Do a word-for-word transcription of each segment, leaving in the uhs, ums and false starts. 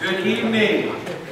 Good evening.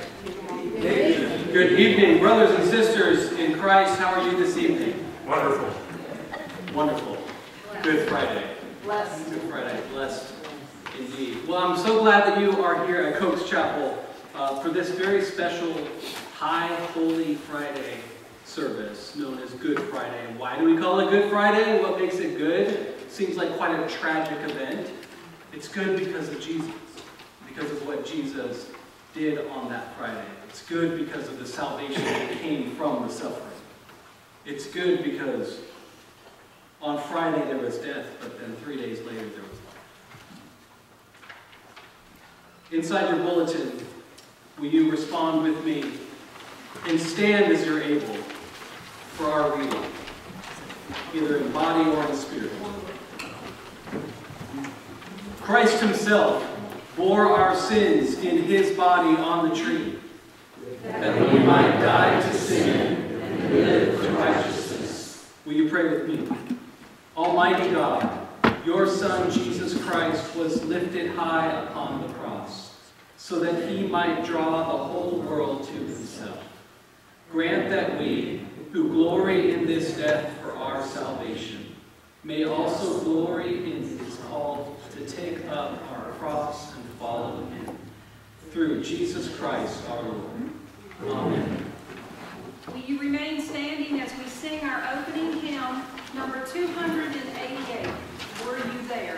Good evening, brothers and sisters in Christ. How are you this evening? Wonderful. Wonderful. Good Friday. Blessed. Good Friday. Blessed indeed. Well, I'm so glad that you are here at Coates Chapel uh, for this very special High Holy Friday service known as Good Friday. And why do we call it Good Friday? What makes it good? Seems like quite a tragic event. It's good because of Jesus, because of what Jesus did on that Friday. It's good because of the salvation that came from the suffering. It's good because on Friday there was death, but then three days later there was life. Inside your bulletin, will you respond with me and stand as you're able for our reading, either in body or in spirit. Christ himself bore our sins in his body on the tree, that we might die to sin and live to righteousness. Will you pray with me? Almighty God, your Son Jesus Christ was lifted high upon the cross, so that he might draw the whole world to himself. Grant that we, who glory in this death for our salvation, may also glory in his call to take up our cross and follow him. Through Jesus Christ our Lord. Amen. Will you remain standing as we sing our opening hymn, number two hundred eighty-eight, Were You There?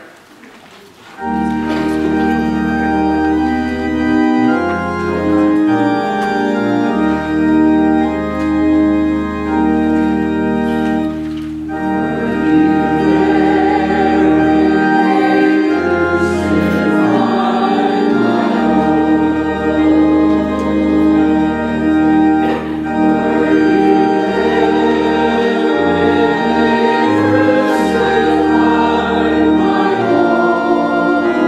Thank you.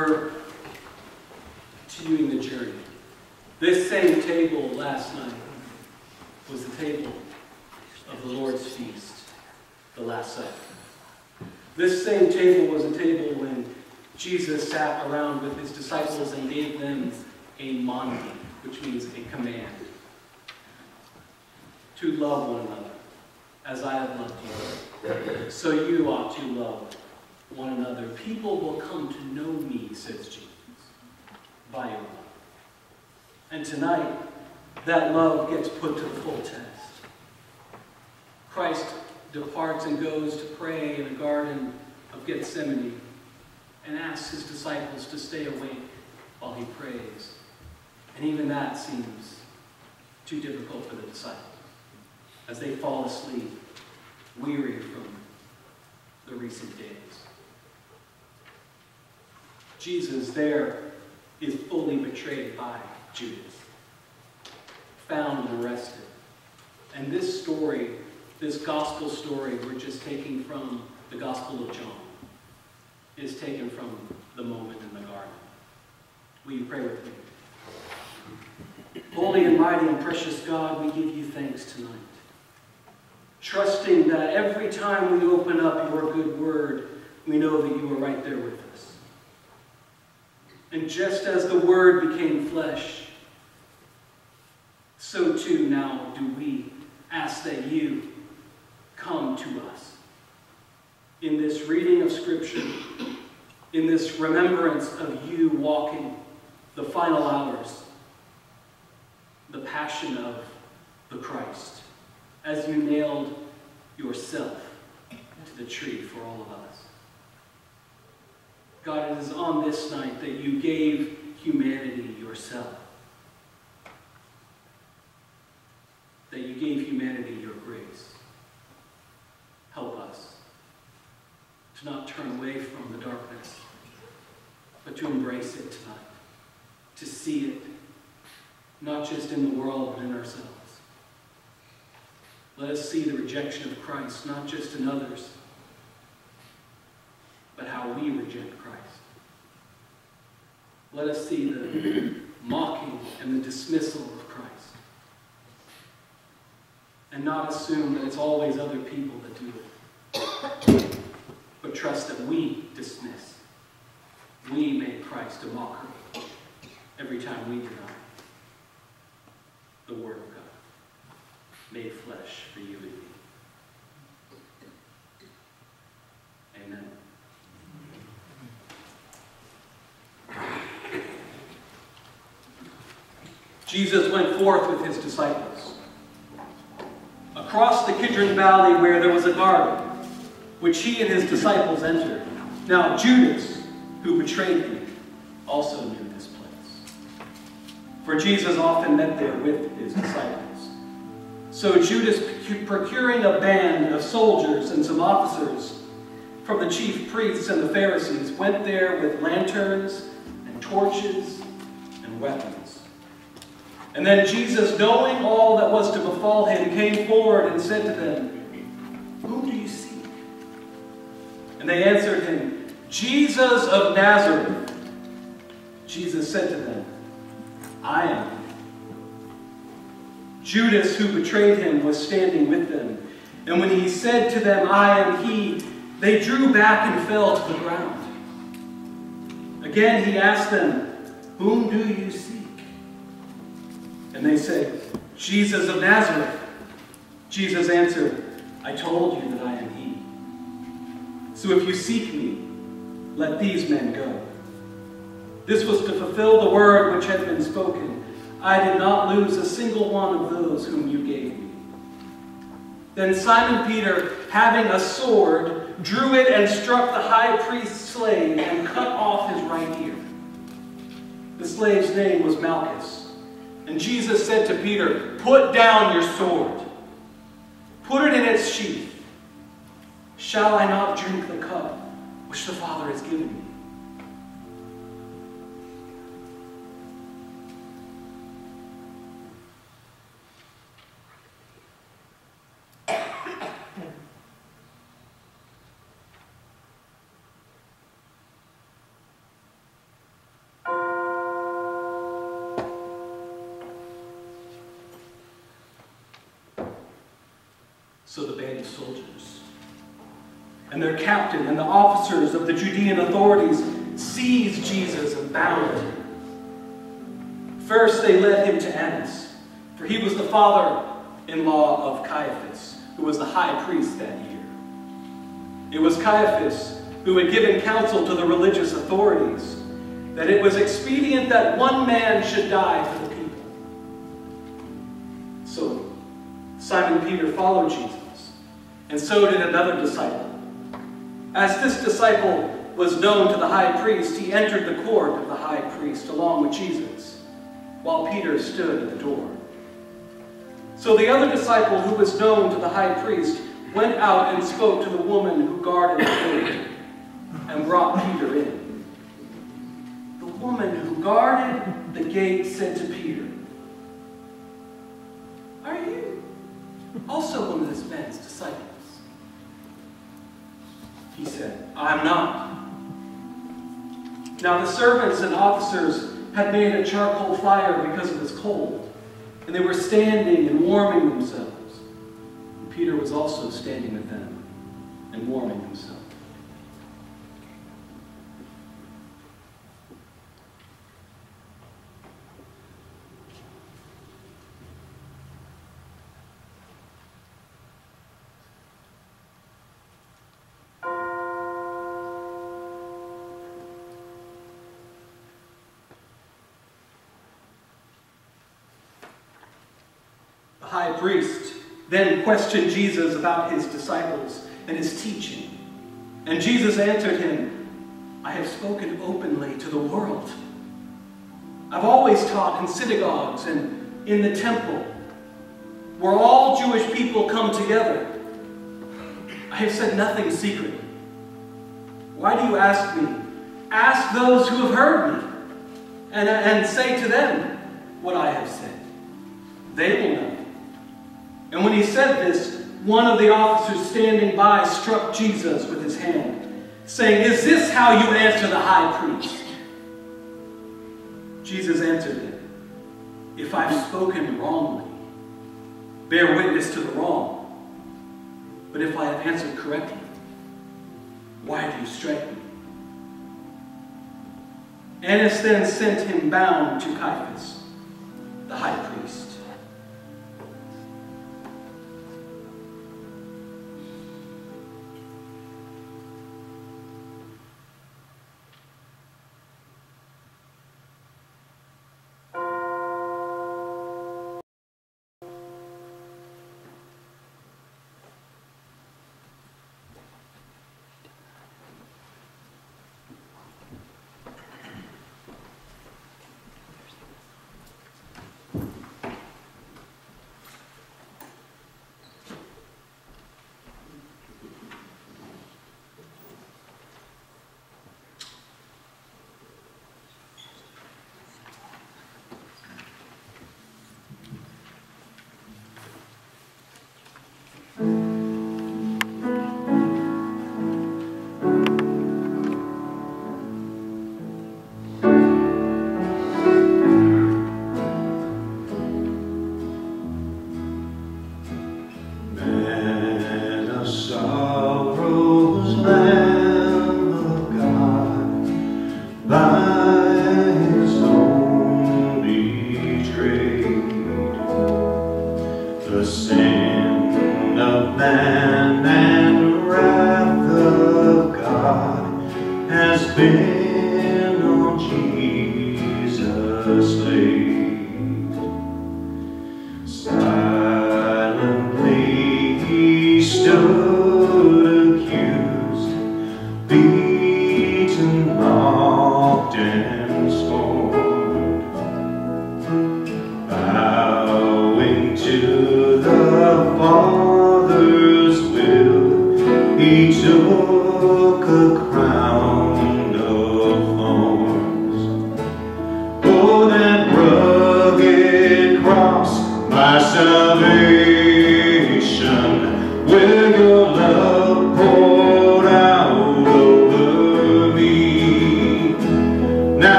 we're continuing the journey. This same table last night was the table of the Lord's feast, the Last Supper. This same table was a table when Jesus sat around with his disciples and gave them a mandi, which means a command, to love one another as I have loved you. So you ought to love one another. People will come to know me, says Jesus, by your love. And tonight, that love gets put to the full test. Christ departs and goes to pray in the Garden of Gethsemane and asks his disciples to stay awake while he prays. And even that seems too difficult for the disciples as they fall asleep, weary from the recent days. Jesus there is fully betrayed by Judas, found and arrested. And this story, this gospel story we're just taking from the Gospel of John, is taken from the moment in the garden. Will you pray with me? Holy and mighty and precious God, we give you thanks tonight, trusting that every time we open up your good word, we know that you are right there with us. And just as the Word became flesh, so too now do we ask that you come to us. In this reading of Scripture, in this remembrance of you walking the final hours, the passion of the Christ, as you nailed yourself to the tree for all of us. God, it is on this night that you gave humanity yourself. That you gave humanity your grace. Help us to not turn away from the darkness, but to embrace it tonight. To see it, not just in the world, but in ourselves. Let us see the rejection of Christ, not just in others, but how we reject Christ. Let us see the mocking and the dismissal of Christ. And not assume that it's always other people that do it. But trust that we dismiss. We make Christ a mockery every time we deny the Word of God, made flesh for you and me. Amen. Jesus went forth with his disciples across the Kidron Valley, where there was a garden, which he and his disciples entered. Now Judas, who betrayed him, also knew this place, for Jesus often met there with his disciples. So Judas, procuring a band of soldiers and some officers from the chief priests and the Pharisees, went there with lanterns and torches and weapons. And then Jesus, knowing all that was to befall him, came forward and said to them, "Whom do you seek?" And they answered him, "Jesus of Nazareth." Jesus said to them, "I am he." Judas, who betrayed him, was standing with them. And when he said to them, "I am he," they drew back and fell to the ground. Again he asked them, "Whom do you seek?" And they said, "Jesus of Nazareth." Jesus answered, "I told you that I am he. So if you seek me, let these men go." This was to fulfill the word which had been spoken, "I did not lose a single one of those whom you gave me." Then Simon Peter, having a sword, drew it and struck the high priest's slave and cut off his right ear. The slave's name was Malchus. And Jesus said to Peter, "Put down your sword. Put it in its sheath. Shall I not drink the cup which the Father has given me?" So the band of soldiers and their captain and the officers of the Judean authorities seized Jesus and bound him. First they led him to Annas, for he was the father-in-law of Caiaphas, who was the high priest that year. It was Caiaphas who had given counsel to the religious authorities that it was expedient that one man should die for the people. So Simon Peter followed Jesus, and so did another disciple. As this disciple was known to the high priest, he entered the court of the high priest along with Jesus, while Peter stood at the door. So the other disciple who was known to the high priest went out and spoke to the woman who guarded the gate and brought Peter in. The woman who guarded the gate said to Peter, "Are you also one of this man's disciples?" He said, "I'm not." Now the servants and officers had made a charcoal fire because it was cold, and they were standing and warming themselves. And Peter was also standing with them and warming himself. The high priest then questioned Jesus about his disciples and his teaching. And Jesus answered him, "I have spoken openly to the world. I've always taught in synagogues and in the temple, where all Jewish people come together. I have said nothing secretly. Why do you ask me? Ask those who have heard me, and, and say to them what I have said. They will know." And when he said this, one of the officers standing by struck Jesus with his hand, saying, "Is this how you answer the high priest?" Jesus answered him, "If I've spoken wrongly, bear witness to the wrong. But if I have answered correctly, why do you strike me?" Annas then sent him bound to Caiaphas, the high priest.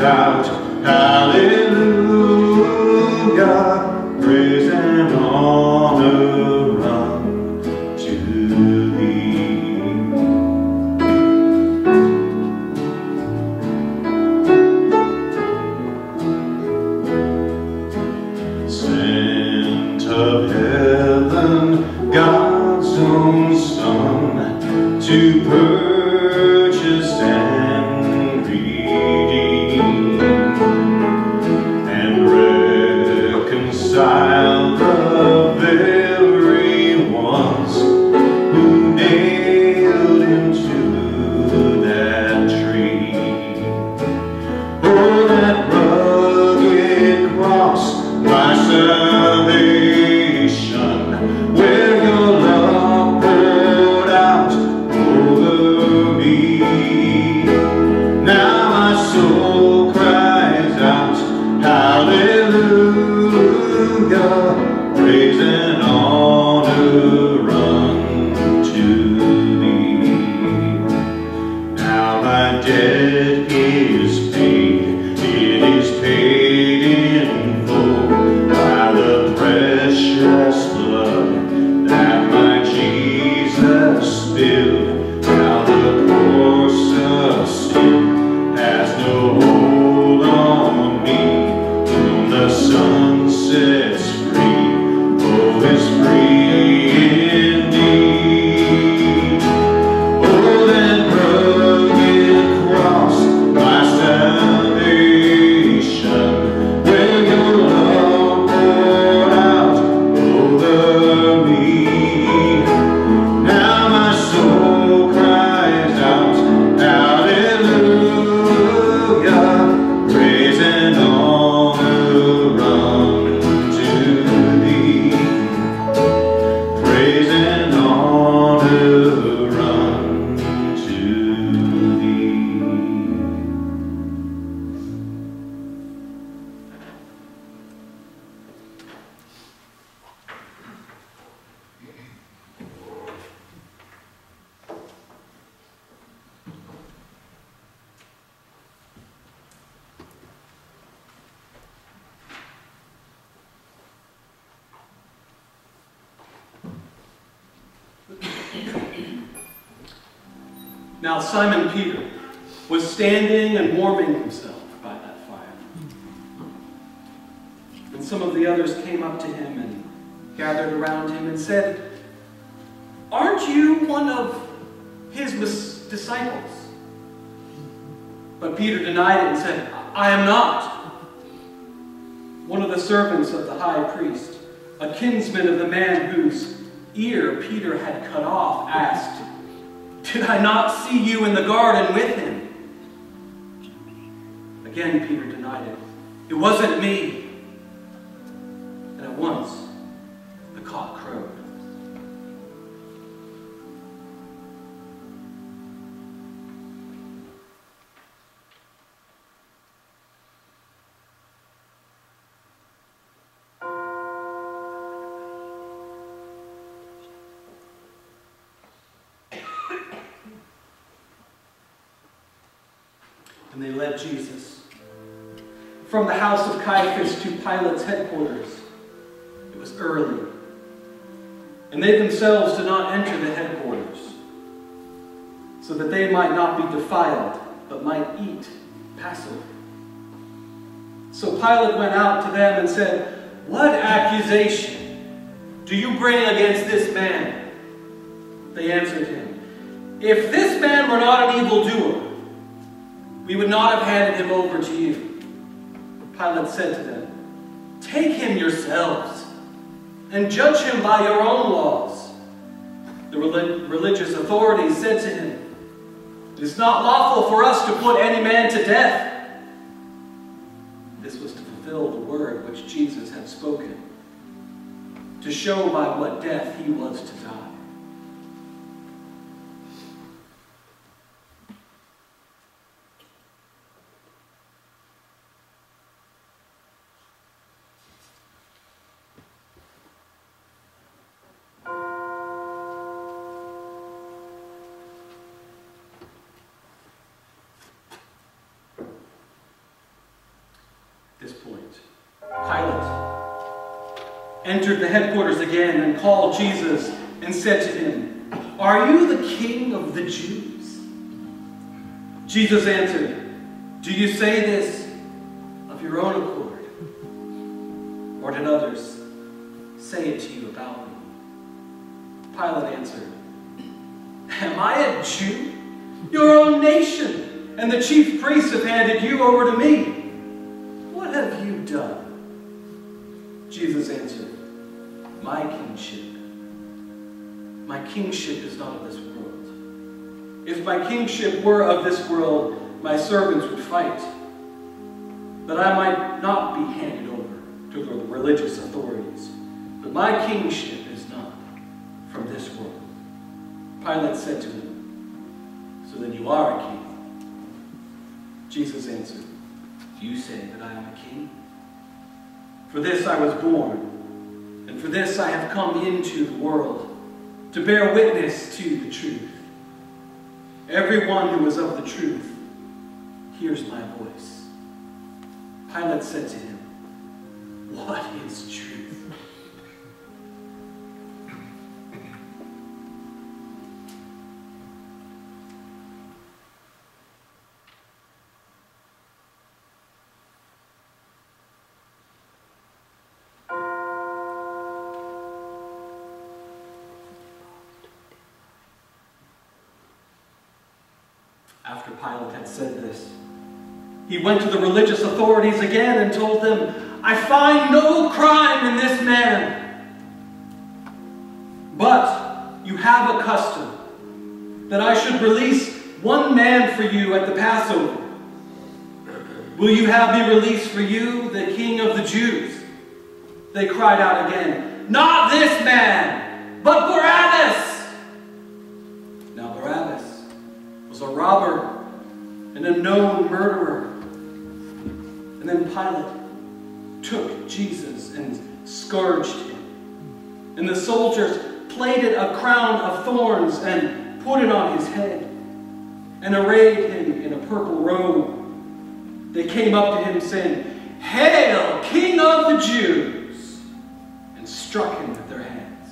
Hallelujah, praise and honor. my debt is paid. It is paid in full by the precious blood that my Jesus spilled. Now the course of sin has no hold on me. Whom the Son sets free, oh, is free indeed. Oh, then rugged cross, my salvation, when your love poured out over me. Now my soul cries out, hallelujah, praise and honor unto thee. Praise and honor unto thee. Now Simon Peter was standing and warming himself by that fire. And some of the others came up to him and gathered around him and said, "Aren't you one of his mis- disciples?" But Peter denied it and said, "I am not." One of the servants of the high priest, a kinsman of the man whose ear Peter had cut off, asked, "Did I not see you in the garden with him?" Again, Peter denied it. "It wasn't me." And at once, the cock crowed. And they led Jesus from the house of Caiaphas to Pilate's headquarters. It was early, and they themselves did not enter the headquarters, so that they might not be defiled, but might eat Passover. So Pilate went out to them and said, "What accusation do you bring against this man?" They answered him, "If this man were not an evildoer, we would not have handed him over to you." Pilate said to them, "Take him yourselves and judge him by your own laws." The relig- religious authorities said to him, "It is not lawful for us to put any man to death." This was to fulfill the word which Jesus had spoken, to show by what death he was to die. This point, Pilate entered the headquarters again and called Jesus and said to him, "Are you the king of the Jews?" Jesus answered, "Do you say this of your own accord, or did others say it to you about me?" Pilate answered, "Am I a Jew? Your own nation and the chief priests have handed you over to me. What have you done?" Jesus answered, "My kingship, my kingship is not of this world. If my kingship were of this world, my servants would fight, that I might not be handed over to the religious authorities. But my kingship is not from this world." Pilate said to him, "So then you are a king?" Jesus answered, "Do you say that I am a king? For this I was born, and for this I have come into the world, to bear witness to the truth. Everyone who is of the truth hears my voice." Pilate said to him, "What is truth?" After Pilate had said this, he went to the religious authorities again and told them, "I find no crime in this man. But you have a custom that I should release one man for you at the Passover. Will you have me release for you the King of the Jews?" They cried out again, "Not this man, but Barabbas!" Now Barabbas was a robber and a known murderer. And then Pilate took Jesus and scourged him. And the soldiers plaited a crown of thorns and put it on his head and arrayed him in a purple robe. They came up to him saying, "Hail, King of the Jews!" and struck him with their hands.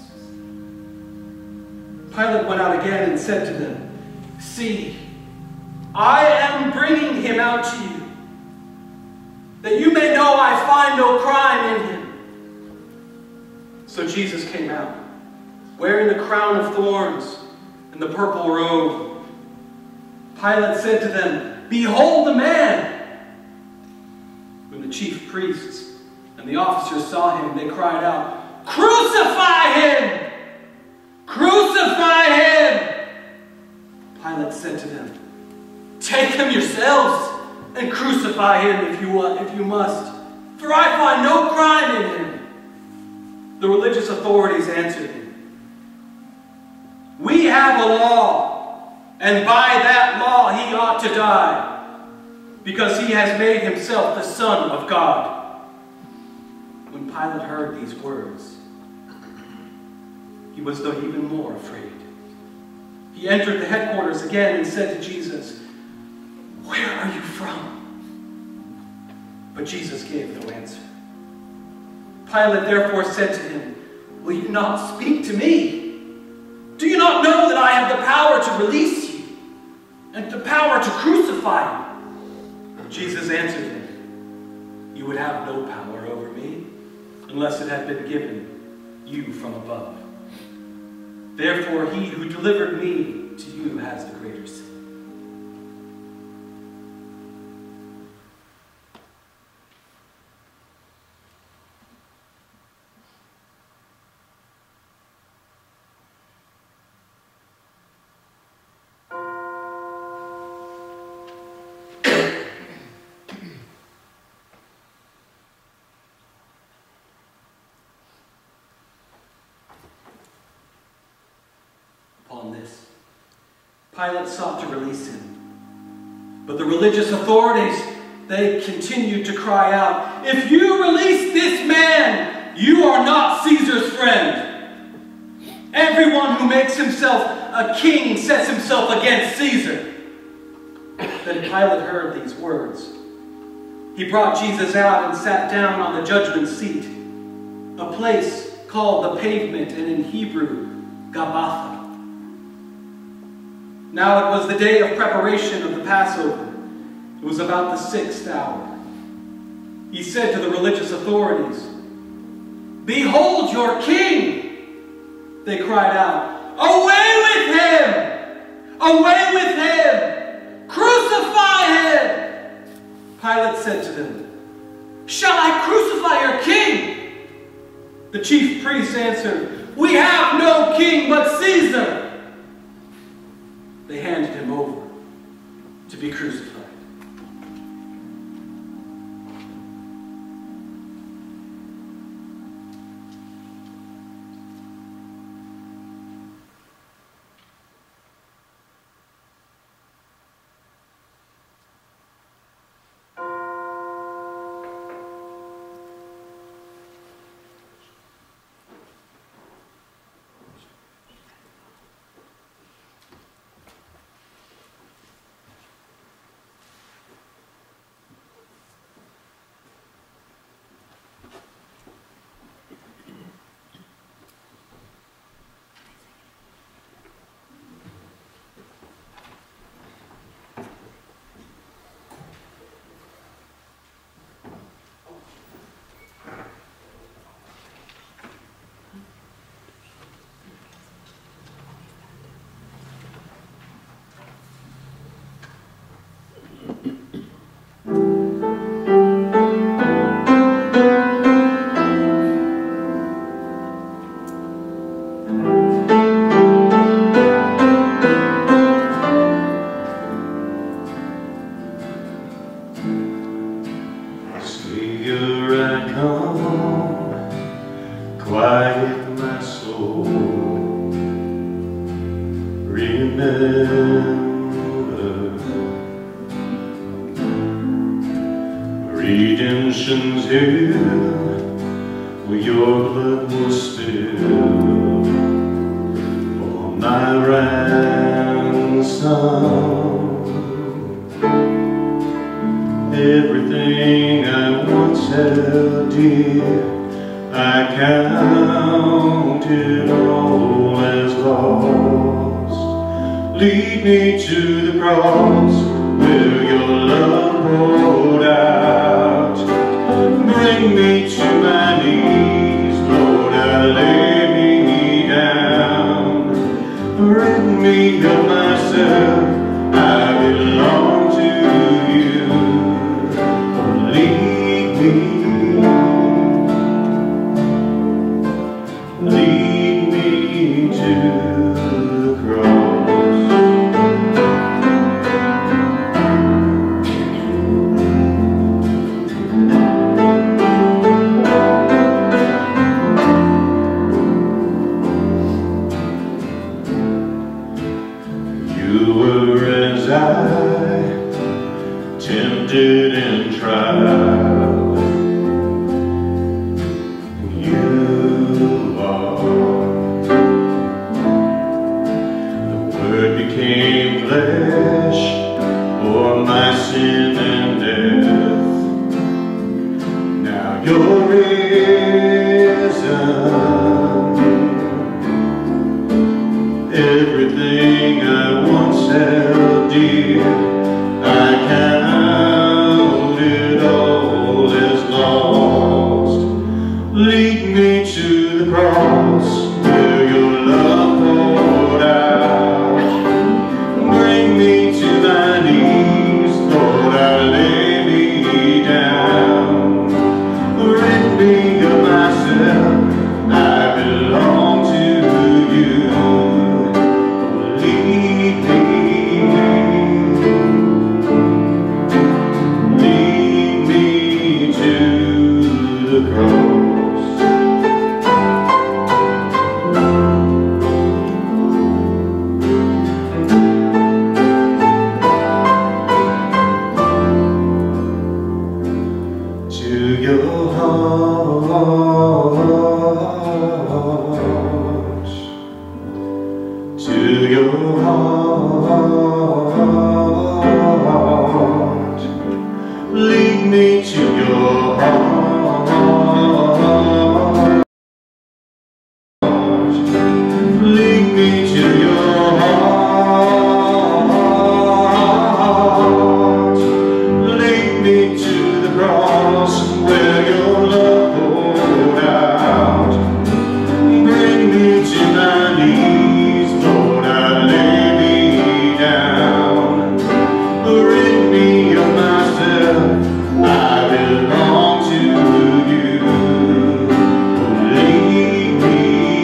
Pilate went out again and said to them, "See, I am bringing him out to you, that you may know I find no crime in him." So Jesus came out, wearing the crown of thorns and the purple robe. Pilate said to them, "Behold the man!" When the chief priests and the officers saw him, they cried out, "Crucify him! Crucify him!" Pilate said to them, "Take him yourselves and crucify him if you want, if you must, for I find no crime in him." The religious authorities answered him, "We have a law, and by that law he ought to die, because he has made himself the Son of God." When Pilate heard these words, he was though even more afraid. He entered the headquarters again and said to Jesus, "Where are you from?" But Jesus gave no answer. Pilate therefore said to him, "Will you not speak to me? Do you not know that I have the power to release you and the power to crucify you?" Jesus answered him, "You would have no power over me unless it had been given you from above. Therefore he who delivered me to you has the greater sin." Upon this, Pilate sought to release him. But the religious authorities, they continued to cry out, "If you release this man, you are not Caesar's friend. Everyone who makes himself a king sets himself against Caesar." Then Pilate heard these words. He brought Jesus out and sat down on the judgment seat, a place called the Pavement, and in Hebrew, Gabbatha. Now it was the day of preparation of the Passover. It was about the sixth hour. He said to the religious authorities, "Behold your king!" They cried out, "Away with him! Away with him! Crucify him!" Pilate said to them, "Shall I crucify your king?" The chief priests answered, "We have no king but Caesar." They handed him over to be crucified. Redemption's here, where your blood was spilled for my ransom. Everything I once held dear, I counted all as lost. Lead me to the cross where your love poured out. Bring me to my knees, Lord, I lay me down. Rid me of myself, I belong to you. Lead me, lead me to the cross. You were as I, tempted and tried. You are. The Word became flesh for my sin and death. Now you're risen. Everything I once held dear, I counted all as lost. Lead me to the cross where your love poured out. Bring me to my knees, Lord, I lay me down. Rid me of myself, I belong to you. Lead me, lead me to the cross. To your heart, to your heart, lead me to your heart, lead me to your heart, lead me to the cross where your love poured out. Bring me to my knees, Lord, I lay me down. Rid me of myself, I belong to you. Lead me,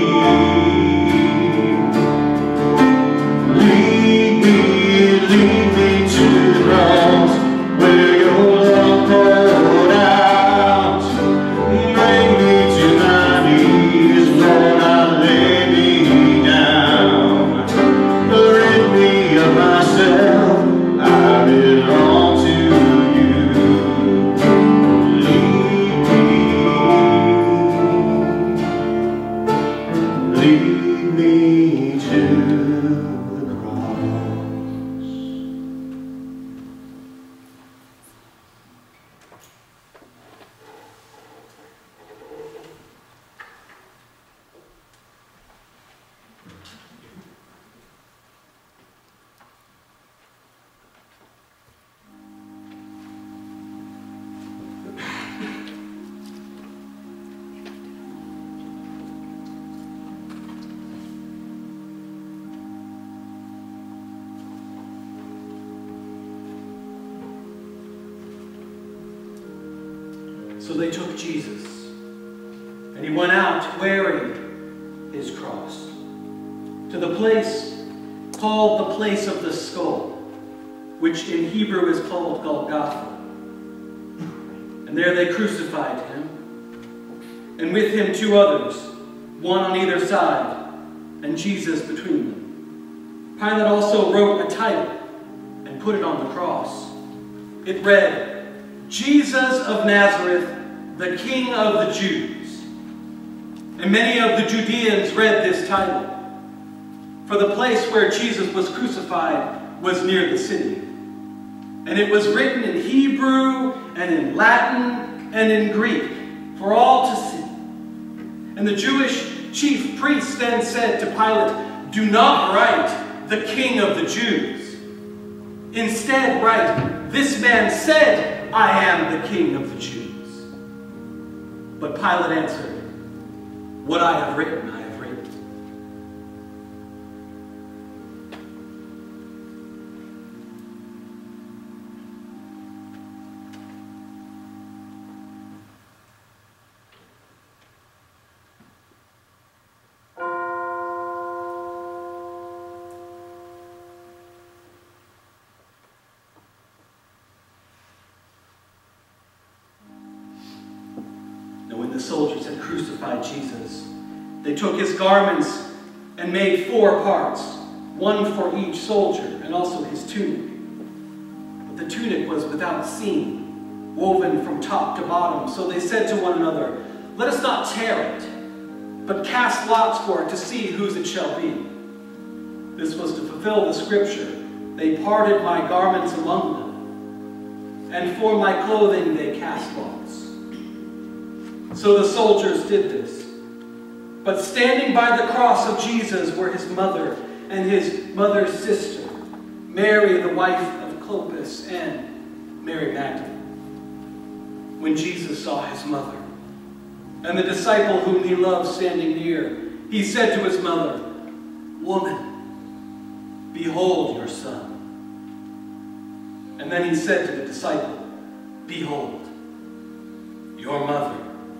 lead me, lead me to the cross where your love poured out. Bring me to my knees, Lord, I lay me down. Rid me of myself, I belong to you. Lead me, lead me to the cross. So they took Jesus, and he went out wearing his cross to the place called the place of the skull, which in Hebrew is called Golgotha. And there they crucified him, and with him two others, one on either side, and Jesus between them. Pilate also wrote a title and put it on the cross. It read, Jesus of Nazareth, the King of the Jews. And many of the Judeans read this title, for the place where Jesus was crucified was near the city. And it was written in Hebrew and in Latin and in Greek for all to see. And the Jewish chief priests then said to Pilate, "Do not write, the King of the Jews. Instead write, this man said, I am the King of the Jews." But Pilate answered, "What I have written, I have written." When the soldiers had crucified Jesus, they took his garments and made four parts, one for each soldier, and also his tunic. But the tunic was without seam, woven from top to bottom. So they said to one another, "Let us not tear it, but cast lots for it to see whose it shall be." This was to fulfill the scripture, "They parted my garments among them, and for my clothing they cast lots." So the soldiers did this. But standing by the cross of Jesus were his mother and his mother's sister, Mary, the wife of Clopas, and Mary Magdalene. When Jesus saw his mother and the disciple whom he loved standing near, he said to his mother, "Woman, behold your son." And then he said to the disciple, "Behold, your mother."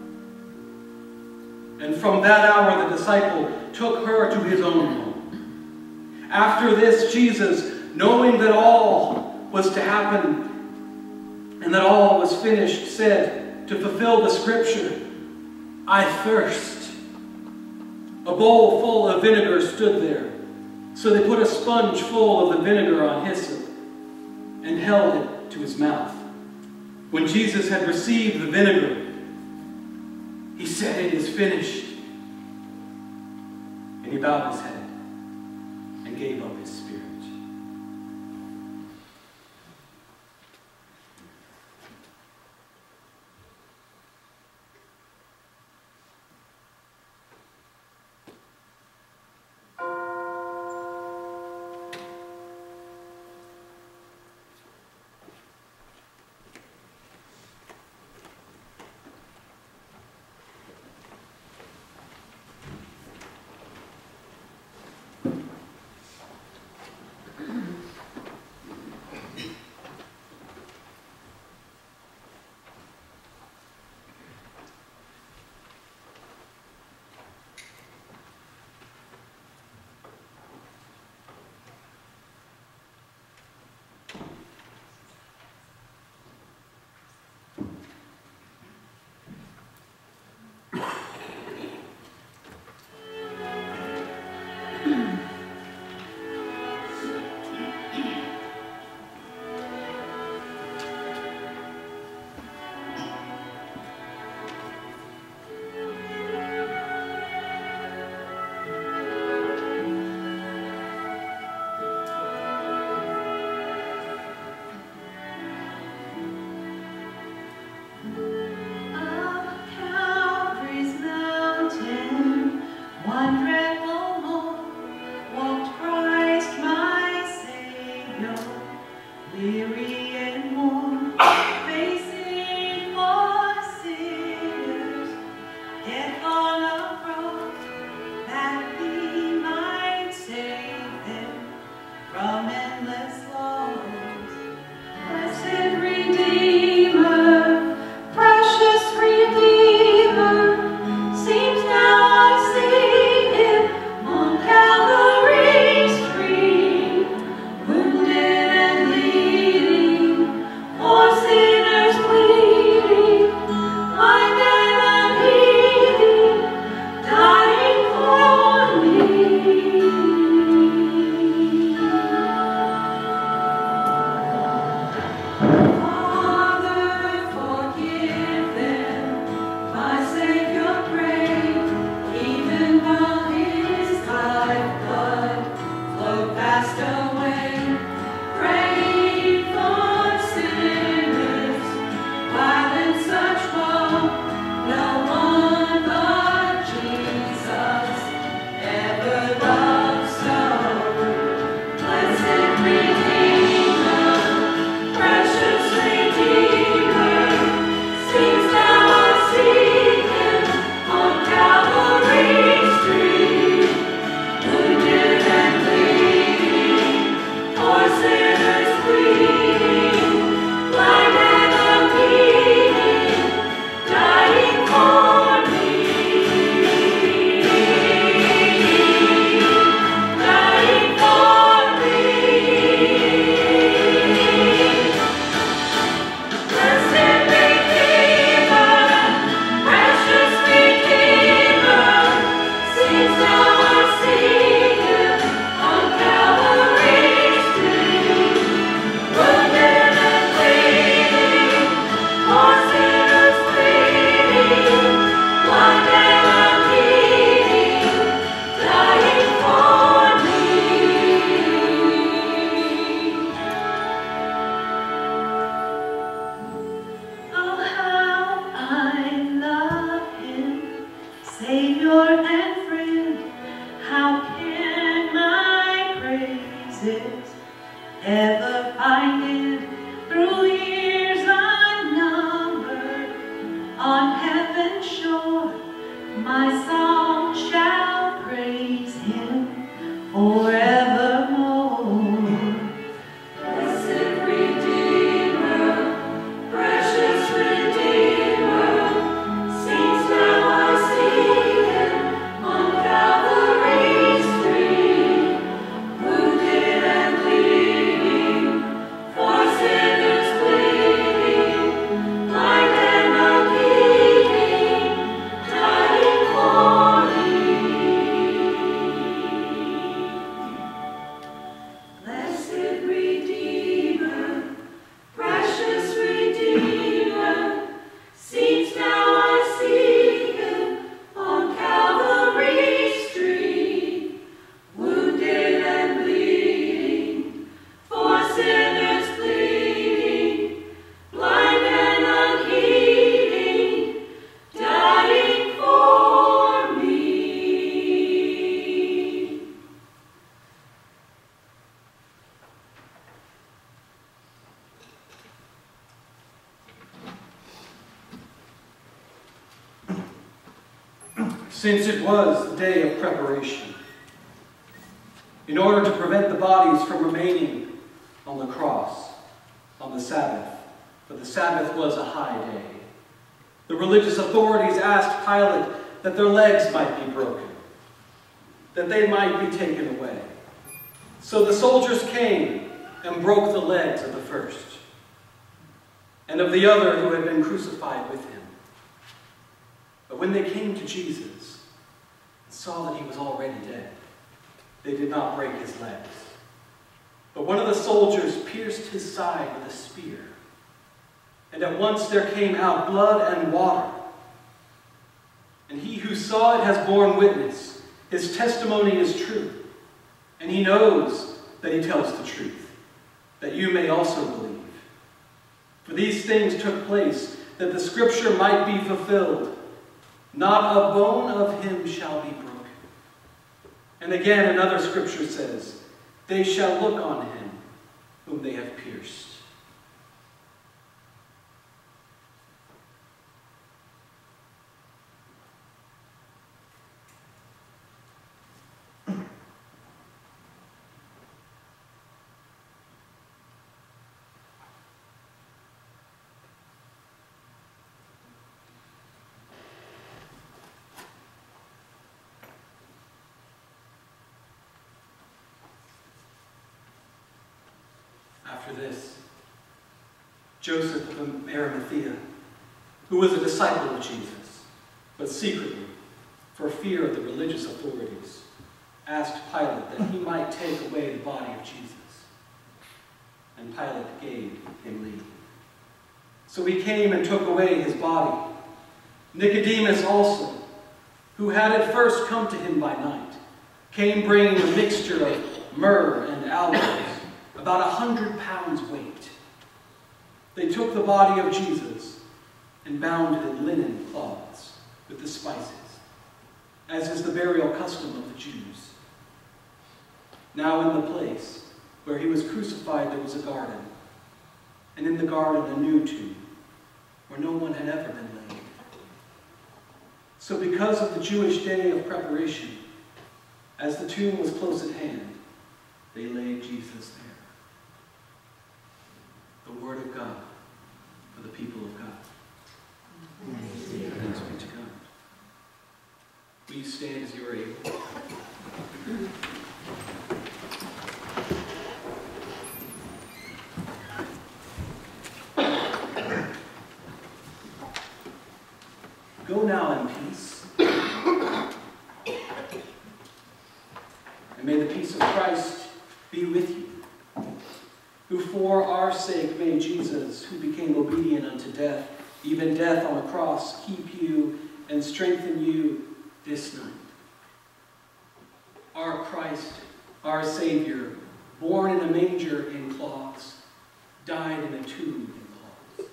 And from that hour the disciple took her to his own home. After this, Jesus, knowing that all was to happen and that all was finished, said, to fulfill the scripture, "I thirst." A bowl full of vinegar stood there. So they put a sponge full of the vinegar on hyssop and held it to his mouth. When Jesus had received the vinegar, he said, "It is finished." And he bowed his head and gave up his spirit. since it was the day of preparation, in order to prevent the bodies from remaining on the cross on the Sabbath, for the Sabbath was a high day. The religious authorities asked Pilate that their legs might be broken, that they might be taken away. So the soldiers came and broke the legs of the first, and of the other who had been crucified with him. But when they came to Jesus and saw that he was already dead, they did not break his legs. But one of the soldiers pierced his side with a spear, and at once there came out blood and water. And he who saw it has borne witness. His testimony is true, and he knows that he tells the truth, that you may also believe. For these things took place, that the scripture might be fulfilled. Not a bone of him shall be broken. And again another scripture says, they shall look on him whom they have pierced. After this, Joseph of Arimathea, who was a disciple of Jesus, but secretly, for fear of the religious authorities, asked Pilate that he might take away the body of Jesus. And Pilate gave him leave. So he came and took away his body. Nicodemus also, who had at first come to him by night, came bringing a mixture of myrrh and aloes, about a hundred pounds weight. They took the body of Jesus and bound it in linen cloths with the spices, as is the burial custom of the Jews. Now in the place where he was crucified there was a garden, and in the garden a new tomb, where no one had ever been laid. So because of the Jewish day of preparation, as the tomb was close at hand, they laid Jesus there. The word of God for the people of God. Thanks be to God. Will you stand as you are able? Go now in peace. And may the peace of Christ be with you, who for our sake made Jesus, who became obedient unto death, even death on the cross, keep you and strengthen you this night. Our Christ, our Savior, born in a manger in cloths, died in a tomb in cloths.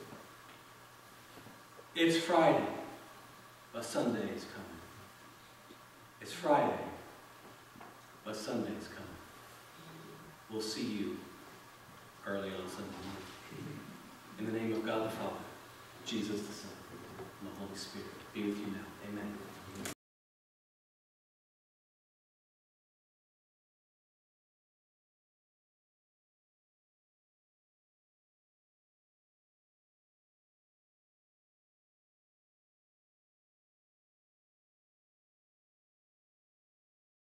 It's Friday, but Sunday is coming. It's Friday, but Sunday is coming. We'll see you early on Sunday morning. In the name of God the Father, Jesus the Son, and the Holy Spirit, be with you now. Amen.